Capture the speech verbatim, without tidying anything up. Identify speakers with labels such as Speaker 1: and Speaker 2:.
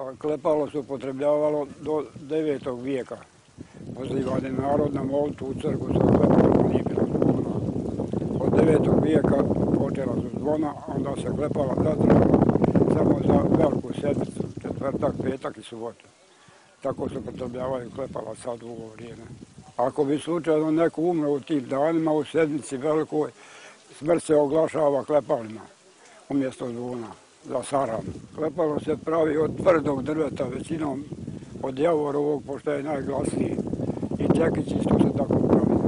Speaker 1: A klepalo se upotrebljavalo do devetog vijeka. Pozivani narod na molitvu u crkvu sa klepalom, nije bilo zvona. Od devetog vijeka počela su zvona, onda se klepala zatvorila samo za veliku sedmicu, četvrtak, petak i subotu. Tako se upotrebljavaju klepala sad u ovo vrijeme. Ako bi slučajno neko umro u tim danima u sedmici velikoj, smrt se oglašava klepalima umjesto zvona za saram. Klepalo se pravi od tvrdog drveta, većinom od javorovog, pošto je najglasniji. I čekić isto se tako pravi.